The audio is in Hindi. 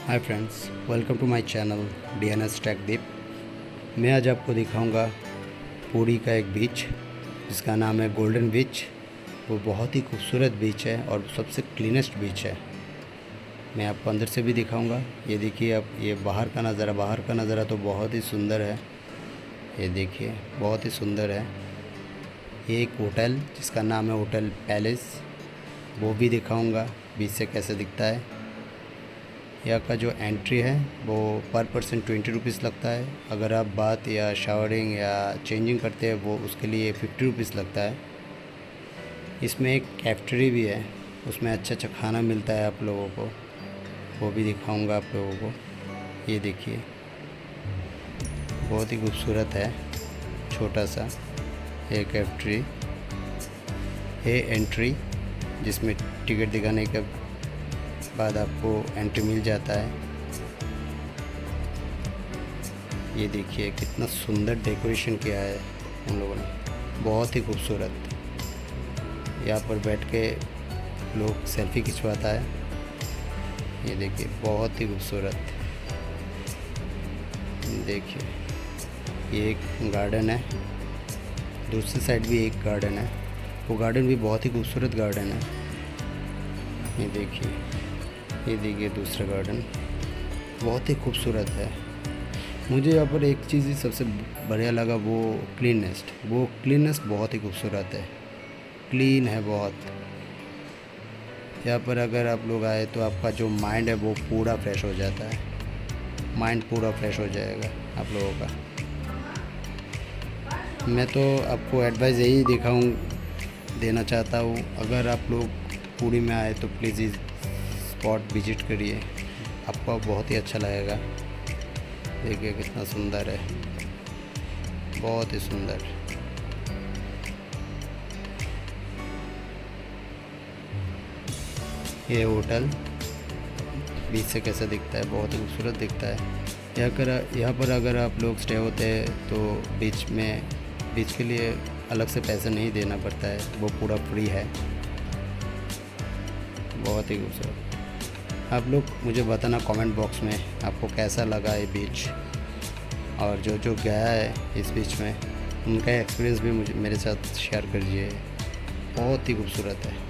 Hi friends, welcome to my channel DNS Techdeep. मैं आज आपको दिखाऊंगा पुरी का एक बीच जिसका नाम है गोल्डन बीच। वो बहुत ही खूबसूरत बीच है और सबसे क्लीनेस्ट बीच है। मैं आपको अंदर से भी दिखाऊंगा। ये देखिए, अब ये बाहर का नज़ारा तो बहुत ही सुंदर है। ये देखिए, बहुत ही सुंदर है। ये एक होटल जिसका नाम है होटल पैलेस, वो भी दिखाऊंगा बीच से कैसे दिखता है। यहाँ का जो एंट्री है वो पर पर्सन 20 रुपीज़ लगता है। अगर आप बात या शावरिंग या चेंजिंग करते हैं वो उसके लिए 50 रुपीज़ लगता है। इसमें एक कैफ़ेटेरिया भी है, उसमें अच्छा खाना मिलता है आप लोगों को, वो भी दिखाऊंगा आप लोगों को। ये देखिए, बहुत ही खूबसूरत है। छोटा सा ये कैफ़ेटेरिया है। एंट्री जिसमें टिकट दिखाने के बाद आपको एंट्री मिल जाता है। ये देखिए कितना सुंदर डेकोरेशन किया है हम लोगों ने, बहुत ही खूबसूरत। यहाँ पर बैठ के लोग सेल्फी खिंचवाता है। ये देखिए, बहुत ही खूबसूरत। देखिए, ये एक गार्डन है, दूसरी साइड भी एक गार्डन है। वो गार्डन भी बहुत ही खूबसूरत गार्डन है। ये देखिए दूसरा गार्डन बहुत ही खूबसूरत है। मुझे यहाँ पर एक चीज़ ही सबसे बढ़िया लगा, वो क्लीननेस बहुत ही खूबसूरत है, क्लीन है बहुत। यहाँ पर अगर आप लोग आए तो आपका जो माइंड है वो पूरा फ्रेश हो जाता है। माइंड पूरा फ्रेश हो जाएगा आप लोगों का। मैं तो आपको एडवाइस यही देना चाहता हूँ, अगर आप लोग पुरी में आए तो प्लीज़ इस स्पॉट विजिट करिए, आपको बहुत ही अच्छा लगेगा। देखिए कितना सुंदर है, बहुत ही सुंदर। ये होटल बीच से कैसा दिखता है, बहुत ही खूबसूरत दिखता है। यहाँ पर अगर आप लोग स्टे होते हैं तो बीच के लिए अलग से पैसा नहीं देना पड़ता है, वो पूरा फ्री है। बहुत ही खूबसूरत। आप लोग मुझे बताना कमेंट बॉक्स में आपको कैसा लगा ये बीच, और जो गया है इस बीच में उनका एक्सपीरियंस भी मेरे साथ शेयर करिए। बहुत ही खूबसूरत है।